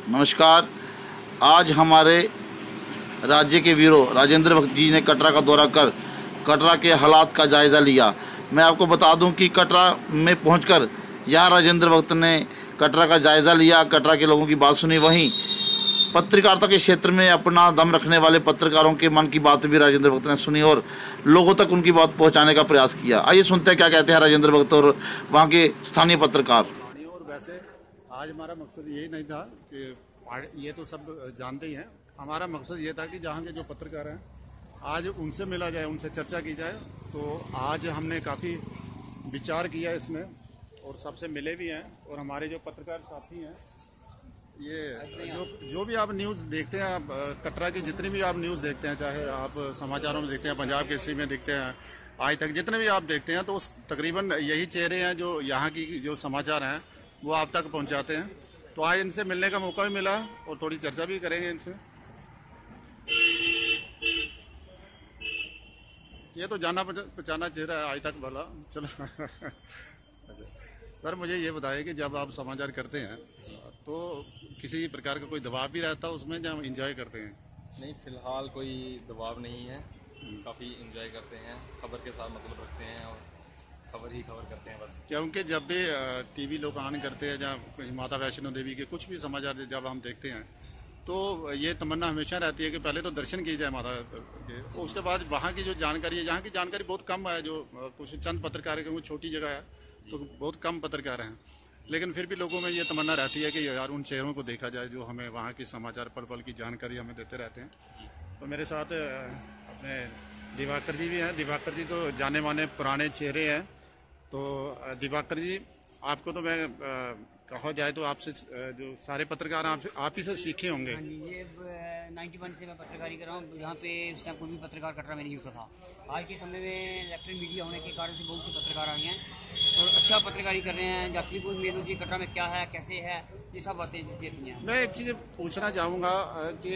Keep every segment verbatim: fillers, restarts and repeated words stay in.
नमस्कार। आज हमारे राज्य के वीरों राजेंद्र भक्त जी ने कटरा का दौरा कर कटरा के हालात का जायज़ा लिया। मैं आपको बता दूं कि कटरा में पहुंचकर यहाँ राजेंद्र भक्त ने कटरा का जायज़ा लिया, कटरा के लोगों की बात सुनी। वहीं पत्रकारिता के क्षेत्र में अपना दम रखने वाले पत्रकारों के मन की बात भी राजेंद्र भक्त ने सुनी और लोगों तक उनकी बात पहुँचाने का प्रयास किया। आइए सुनते हैं क्या कहते हैं राजेंद्र भक्त और वहाँ के स्थानीय पत्रकार। और वैसे आज हमारा मकसद यही नहीं था कि ये तो सब जानते ही हैं, हमारा मकसद ये था कि जहाँ के जो पत्रकार हैं आज उनसे मिला जाए, उनसे चर्चा की जाए। तो आज हमने काफ़ी विचार किया इसमें और सबसे मिले भी हैं। और हमारे जो पत्रकार साथी हैं, ये जो जो भी आप न्यूज़ देखते हैं, आप कटरा की जितनी भी आप न्यूज़ देखते हैं, चाहे आप समाचारों में देखते हैं, पंजाब केसरी में देखते हैं, आज तक जितने भी आप देखते हैं, तो तकरीबन यही चेहरे हैं जो यहाँ की जो समाचार हैं वो आप तक पहुँचाते हैं। तो आज इनसे मिलने का मौका भी मिला और थोड़ी चर्चा भी करेंगे इनसे। ये तो जाना पहचाना चेहरा है आज तक भला। चलो सर, मुझे ये बताइए कि जब आप समाचार करते हैं तो किसी प्रकार का कोई दबाव भी रहता है उसमें, जब एंजॉय करते हैं? नहीं, फ़िलहाल कोई दबाव नहीं है, काफ़ी एंजॉय करते हैं, खबर के साथ मतलब रखते हैं और खबर ही खबर करते हैं बस। क्योंकि जब भी टीवी लोग ऑन करते हैं, जब माता वैष्णो देवी के कुछ भी समाचार जब हम देखते हैं, तो ये तमन्ना हमेशा रहती है कि पहले तो दर्शन किए जाए माता के, उसके बाद वहाँ की जो जानकारी है, जहाँ की जानकारी बहुत कम है, जो कुछ चंद पत्रकार है, क्योंकि छोटी जगह है तो बहुत कम पत्रकार हैं, लेकिन फिर भी लोगों में ये तमन्ना रहती है कि यार उन चेहरों को देखा जाए जो हमें वहाँ की समाचार पल पल की जानकारी हमें देते रहते हैं। तो मेरे साथ अपने दिवाकर जी भी हैं। दिवाकर जी तो जाने माने पुराने चेहरे हैं। तो दिवाकर जी, आपको तो मैं कहा जाए तो आपसे जो सारे पत्रकार आप आप ही से सीखे होंगे। हाँ जी, ये नाइन्टी वन से मैं पत्रकारी कर रहा हूँ, जहाँ पे उस टाइम कोई भी पत्रकार कटरा में नहीं होता था। आज के समय में इलेक्ट्रॉनिक मीडिया होने के कारण से बहुत से पत्रकार आ गए हैं और अच्छा पत्रकारी कर रहे हैं। यात्री को मेल होती है कटरा में क्या है, कैसे है, ये सब बातें देती हैं। मैं एक चीज़ पूछना चाहूँगा कि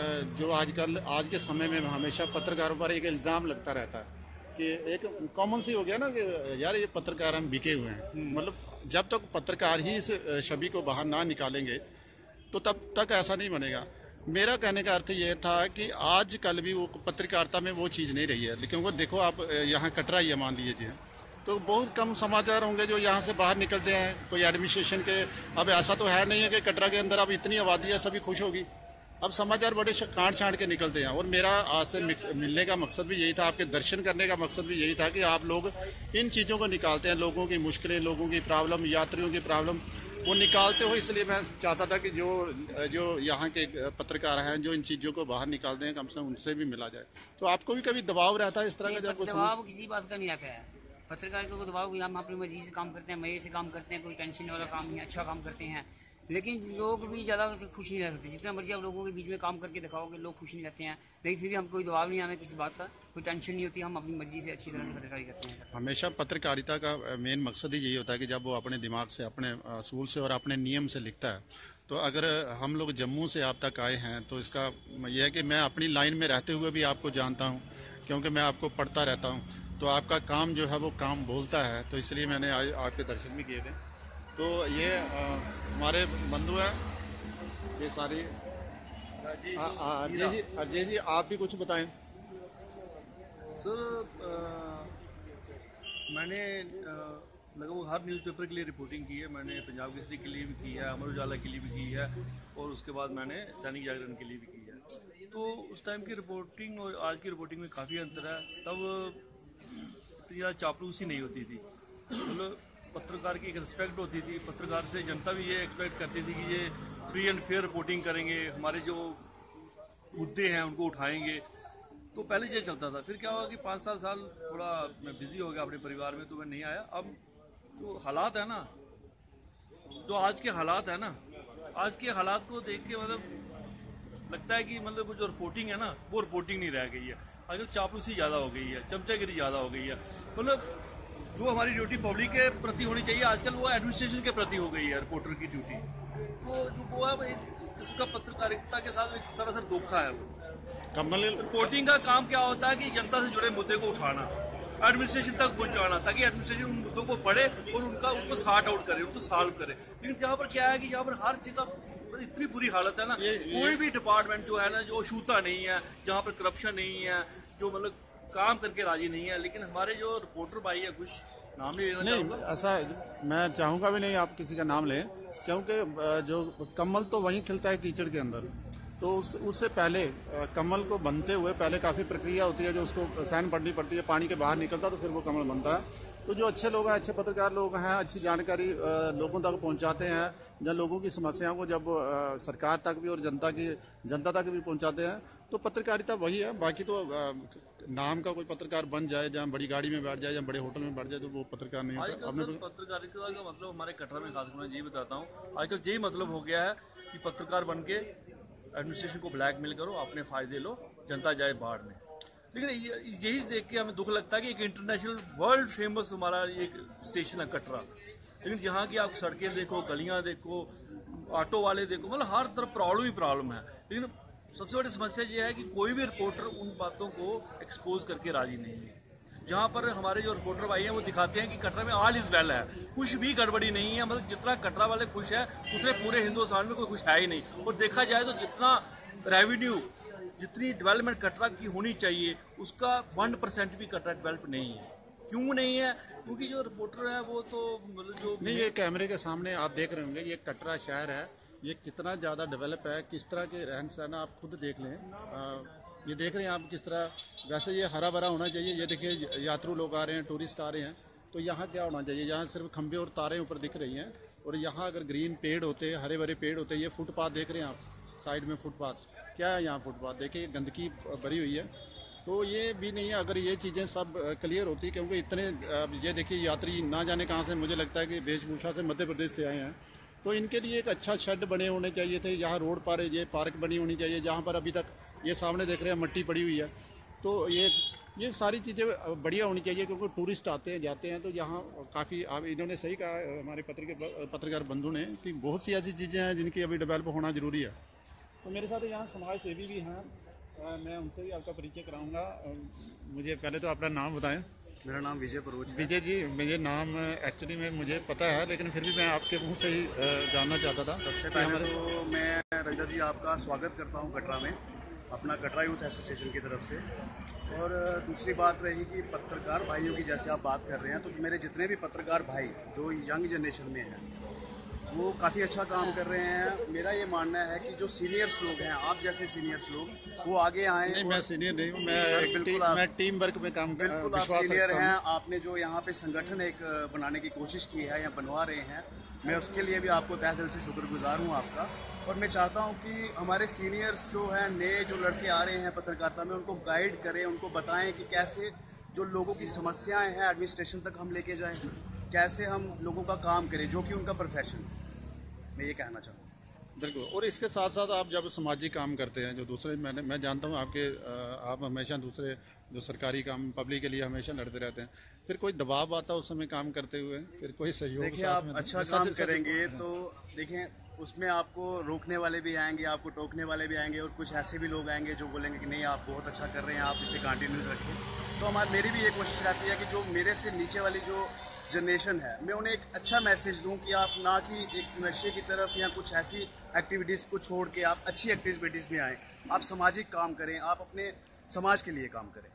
जो आजकल आज के समय में हमेशा पत्रकारों पर एक इल्ज़ाम लगता रहता है कि एक कॉमन सी हो गया ना कि यार ये पत्रकार हम बिके हुए हैं। मतलब जब तक पत्रकार ही इस छवि को बाहर ना निकालेंगे तो तब तक ऐसा नहीं बनेगा। मेरा कहने का अर्थ ये था कि आजकल भी वो पत्रकारिता में वो चीज़ नहीं रही है। लेकिन वो देखो, आप यहाँ कटरा ही मान लीजिए, तो बहुत कम समाचार होंगे जो यहाँ से बाहर निकलते हैं कोई एडमिनिस्ट्रेशन के। अब ऐसा तो है नहीं है कि कटरा के अंदर अब इतनी आबादी है सभी खुश होगी। अब समाचार बड़े काट छाँट के निकलते हैं। और मेरा आज से मिलने का मकसद भी यही था, आपके दर्शन करने का मकसद भी यही था कि आप लोग इन चीज़ों को निकालते हैं, लोगों की मुश्किलें, लोगों की प्रॉब्लम, यात्रियों की प्रॉब्लम वो निकालते हो। इसलिए मैं चाहता था कि जो जो यहाँ के पत्रकार हैं जो इन चीज़ों को बाहर निकालते हैं, कम से कम उनसे भी मिला जाए। तो आपको भी कभी दबाव रहता है इस तरह का? दबाव किसी बात का नहीं रहता है पत्रकार को। दबाव हम अपनी मर्जी से काम करते हैं, मजे से काम करते हैं, कोई टेंशन वाला काम नहीं, अच्छा काम करते हैं। लेकिन लोग भी ज़्यादा खुश नहीं रह सकते। जितना मर्जी आप लोगों के बीच में काम करके दिखाओगे, लोग खुश नहीं रहते हैं। लेकिन फिर भी हम कोई दबाव नहीं, हमें किसी बात का कोई टेंशन नहीं होती, हम अपनी मर्जी से अच्छी तरह से पत्रकारी करते हैं। हमेशा पत्रकारिता का मेन मकसद ही यही होता है कि जब वो अपने दिमाग से, अपने असूल से और अपने नियम से लिखता है। तो अगर हम लोग जम्मू से आप तक आए हैं तो इसका यह है कि मैं अपनी लाइन में रहते हुए भी आपको जानता हूँ, क्योंकि मैं आपको पढ़ता रहता हूँ। तो आपका काम जो है वो काम बोलता है, तो इसलिए मैंने आज आपके दर्शन भी किए थे। तो ये आ, हमारे बंधु हैं ये सारी। अजय जी, अजय जी आप भी कुछ बताएं। सर, मैंने लगभग हर न्यूज़पेपर के लिए रिपोर्टिंग की है। मैंने पंजाब केसरी के लिए भी की है, अमर उजाला के लिए भी की है और उसके बाद मैंने दैनिक जागरण के लिए भी की है। तो उस टाइम की रिपोर्टिंग और आज की रिपोर्टिंग में काफ़ी अंतर है। तब इतनी ज़्यादा चापलूसी नहीं होती थी, मतलब पत्रकार की एक रिस्पेक्ट होती थी। पत्रकार से जनता भी ये एक्सपेक्ट करती थी कि ये फ्री एंड फेयर रिपोर्टिंग करेंगे, हमारे जो मुद्दे हैं उनको उठाएंगे। तो पहले ये चलता था। फिर क्या हुआ कि पाँच सात साल थोड़ा मैं बिजी हो गया अपने परिवार में, तो मैं नहीं आया। अब जो हालात है ना, जो आज के हालात है ना, आज के हालात को देख के मतलब लगता है कि मतलब वो जो रिपोर्टिंग है ना, वो रिपोर्टिंग नहीं रह गई है। आजकल चापलूसी ज़्यादा हो गई है, चमचागिरी ज़्यादा हो गई है। मतलब जो हमारी ड्यूटी पब्लिक के प्रति होनी चाहिए, आजकल वो एडमिनिस्ट्रेशन के प्रति हो गई है रिपोर्टर की ड्यूटी। वो जो वो है इसका पत्रकारिता के साथ एक सरासर धोखा है। वो कमल रिपोर्टिंग का काम क्या होता है कि जनता से जुड़े मुद्दे को उठाना, एडमिनिस्ट्रेशन तक पहुंचाना, ताकि एडमिनिस्ट्रेशन उन मुद्दों को पढ़े और उनका उनको सॉर्ट आउट करे, उनको सॉल्व करे। लेकिन यहाँ पर क्या है कि यहाँ पर हर जगह इतनी बुरी हालत है ना, कोई भी डिपार्टमेंट जो है ना जो छूता नहीं है, जहाँ पर करप्शन नहीं है, जो मतलब काम करके राजी नहीं है। लेकिन हमारे जो रिपोर्टर भाई है, कुछ नाम नहीं लेना नहीं, ऐसा मैं चाहूँगा भी नहीं आप किसी का नाम लें, क्योंकि जो कमल तो वहीं खिलता है कीचड़ के अंदर। तो उस उससे पहले कमल को बनते हुए पहले काफ़ी प्रक्रिया होती है, जो उसको साइन पढ़नी पड़ती है, पानी के बाहर निकलता तो फिर वो कमल बनता है। तो जो अच्छे लोग हैं, अच्छे पत्रकार लोग हैं, अच्छी जानकारी लोगों तक पहुंचाते हैं, जब लोगों की समस्याओं को जब सरकार तक भी और जनता की जनता तक भी पहुंचाते हैं, तो पत्रकारिता वही है। बाकी तो नाम का कोई पत्रकार बन जाए, जहाँ बड़ी गाड़ी में बैठ जाए या बड़े होटल में बैठ जाए, तो वो पत्रकार नहीं होता। आजकल पत्रकारिता का मतलब हमारे कटरा में, खासकर मैं यही बताता हूँ, आजकल यही मतलब हो गया है कि पत्रकार बन के एडमिनिस्ट्रेशन को ब्लैकमेल करो, अपने फायदे लो, जनता जाए बाहर में। लेकिन यही देख के हमें दुख लगता है कि एक इंटरनेशनल वर्ल्ड फेमस हमारा एक स्टेशन है कटरा, लेकिन यहाँ की आप सड़कें देखो, गलियाँ देखो, ऑटो वाले देखो, मतलब हर तरफ प्रॉब्लम ही प्रॉब्लम है। लेकिन सबसे बड़ी समस्या ये है कि कोई भी रिपोर्टर उन बातों को एक्सपोज करके राजी नहीं है। जहाँ पर हमारे जो रिपोर्टर भाई हैं वो दिखाते हैं कि कटरा में ऑल इज वेल है, कुछ भी गड़बड़ी नहीं है, मतलब जितना कटरा वाले खुश है उतने पूरे हिंदुस्तान में कोई खुश है ही नहीं। और देखा जाए तो जितना रेवेन्यू, जितनी डेवलपमेंट कटरा की होनी चाहिए, उसका वन परसेंट भी कटरा डेवलप नहीं है। क्यों नहीं है? क्योंकि जो रिपोर्टर है वो तो मतलब जो नहीं, ये कैमरे के सामने आप देख रहे होंगे, ये कटरा शहर है, ये कितना ज़्यादा डेवलप है, किस तरह के रहन सहन आप खुद देख लें। आ, ये देख रहे हैं आप किस तरह, वैसे ये हरा भरा होना चाहिए। ये देखिए यात्रु लोग आ रहे हैं, टूरिस्ट आ रहे हैं, तो यहाँ क्या होना चाहिए, यहाँ सिर्फ खंभे और तारें ऊपर दिख रही हैं, और यहाँ अगर ग्रीन पेड़ होते, हरे भरे पेड़ होते। ये फुटपाथ देख रहे हैं आप, साइड में फुटपाथ, क्या है यहाँ फुटपाथ देखिए, गंदगी भरी हुई है। तो ये भी नहीं है, अगर ये चीज़ें सब क्लियर होती, क्योंकि इतने ये देखिए यात्री ना जाने कहाँ से, मुझे लगता है कि वेशभूषा से मध्य प्रदेश से आए हैं, तो इनके लिए एक अच्छा शेड बने होने चाहिए थे। यहाँ रोड पर ये पार्क बनी होनी चाहिए, जहाँ पर अभी तक ये सामने देख रहे हैं मट्टी पड़ी हुई है। तो ये ये सारी चीज़ें बढ़िया होनी चाहिए, क्योंकि टूरिस्ट आते हैं जाते हैं, तो यहाँ काफ़ी, आप इन्होंने सही कहा हमारे पत्रकार पत्रकार बंधु ने, कि बहुत सी ऐसी चीज़ें हैं जिनकी अभी डेवलप होना ज़रूरी है। तो मेरे साथ यहाँ समाज सेवी भी हैं, मैं उनसे भी आपका परिचय कराऊंगा। मुझे पहले तो अपना नाम बताएं। मेरा नाम विजय परोच है। विजय जी, मुझे नाम एक्चुअली में मुझे पता है, लेकिन फिर भी मैं आपके मुंह से ही जानना चाहता था। सबसे पहले तो मैं रजत जी आपका स्वागत करता हूँ कटरा में, अपना कटरा यूथ एसोसिएशन की तरफ से। और दूसरी बात रही कि पत्रकार भाइयों की जैसे आप बात कर रहे हैं, तो मेरे जितने भी पत्रकार भाई जो यंग जनरेशन में हैं वो काफ़ी अच्छा काम कर रहे हैं। मेरा ये मानना है कि जो सीनियर्स लोग हैं, आप जैसे सीनियर्स लोग, वो आगे आए। नहीं, मैं सीनियर नहीं हूँ, मैं बिल्कुल मैं टीम वर्क में काम कर रहा हूँ। बिल्कुल आप सीनियर हैं। आपने जो यहाँ पे संगठन एक बनाने की कोशिश की है या बनवा रहे हैं, मैं उसके लिए भी आपको तहे दिल से शुक्रगुजार हूँ आपका। और मैं चाहता हूँ कि हमारे सीनियर्स जो हैं, नए जो लड़के आ रहे हैं पत्रकारिता में, उनको गाइड करें, उनको बताएं कि कैसे जो लोगों की समस्याएं हैं एडमिनिस्ट्रेशन तक हम लेके जाएं, कैसे हम लोगों का काम करें, जो कि उनका प्रोफेशन, मैं ये कहना चाहूँ। बिल्कुल। और इसके साथ साथ आप जब सामाजिक काम करते हैं, जो दूसरे मैंने मैं जानता हूँ आपके, आप हमेशा दूसरे जो सरकारी काम पब्लिक के लिए हमेशा लड़ते रहते हैं, फिर कोई दबाव आता है उस समय काम करते हुए, फिर कोई सहयोग? देखिए, आप अच्छा काम करेंगे तो देखें उसमें आपको रोकने वाले भी आएंगे, आपको टोकने वाले भी आएंगे, और कुछ ऐसे भी लोग आएंगे जो बोलेंगे कि नहीं आप बहुत अच्छा कर रहे हैं, आप इसे कंटिन्यूस रखें। तो हमारी मेरी भी ये कोशिश रहती है कि जो मेरे से नीचे वाली जो जनरेशन है, मैं उन्हें एक अच्छा मैसेज दूं कि आप ना कि एक नशे की तरफ या कुछ ऐसी एक्टिविटीज़ को छोड़ के आप अच्छी एक्टिविटीज़ में आएँ, आप सामाजिक काम करें, आप अपने समाज के लिए काम करें।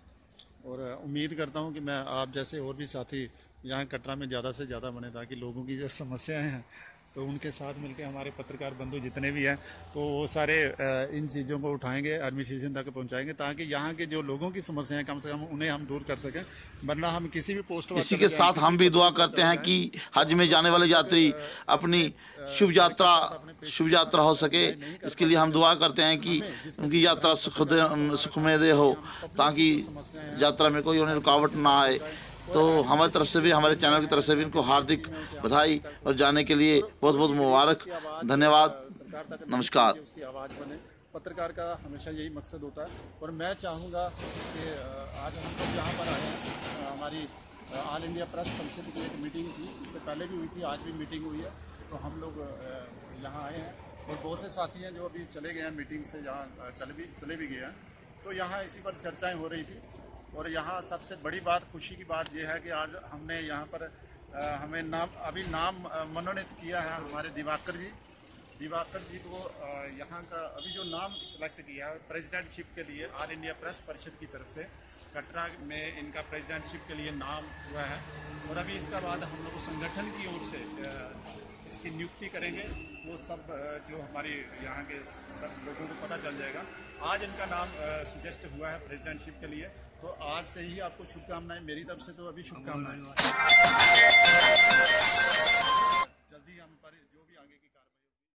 और उम्मीद करता हूं कि मैं आप जैसे और भी साथी यहाँ कटरा में ज़्यादा से ज़्यादा बने, ताकि लोगों की जो समस्याएं हैं तो उनके साथ मिलकर हमारे पत्रकार बंधु जितने भी हैं, तो वो सारे इन चीज़ों को उठाएंगे, एडमिनिस्ट्रेशन तक पहुंचाएंगे, ताकि यहाँ के जो लोगों की समस्याएं कम से कम उन्हें हम दूर कर सकें। वरना हम किसी भी पोस्ट, इसी के साथ हम भी दुआ करते हैं कि हज में जाने वाले यात्री अपनी शुभ यात्रा शुभ यात्रा हो सके। इसके लिए हम दुआ करते हैं कि उनकी यात्रा सुखद सुखमय हो, ताकि यात्रा में कोई उन्हें रुकावट ना आए। तो हमारी तरफ से भी, हमारे चैनल की तरफ से भी इनको हार्दिक बधाई और जाने के लिए बहुत बहुत मुबारक, धन्यवाद, नमस्कार। उसकी आवाज़ बने, पत्रकार का हमेशा यही मकसद होता है। और मैं चाहूँगा कि आज हम लोग यहाँ पर आए हैं, हमारी ऑल इंडिया प्रेस परिषद की एक मीटिंग थी, इससे पहले भी हुई थी, आज भी मीटिंग हुई है, तो हम लोग यहाँ आए हैं। और बहुत से साथी हैं जो अभी चले गए हैं मीटिंग से, जहाँ चले भी चले भी गए हैं, तो यहाँ इसी पर चर्चाएँ हो रही थी। और यहाँ सबसे बड़ी बात, खुशी की बात यह है कि आज हमने यहाँ पर आ, हमें नाम अभी नाम आ, मनोनीत किया है हमारे दिवाकर जी दिवाकर जी को आ, यहाँ का अभी जो नाम सेलेक्ट किया है प्रेसिडेंटशिप के लिए ऑल इंडिया प्रेस परिषद की तरफ से कटरा में इनका प्रेसिडेंटशिप के लिए नाम हुआ है। और अभी इसका बाद हम लोग संगठन की ओर से आ, इसकी नियुक्ति करेंगे। वो सब जो हमारे यहाँ के सब लोगों को पता चल जाएगा। आज इनका नाम सजेस्ट हुआ है प्रेसिडेंटशिप के लिए, तो आज से ही आपको शुभकामनाएं, मेरी तरफ से तो अभी शुभकामनाएं।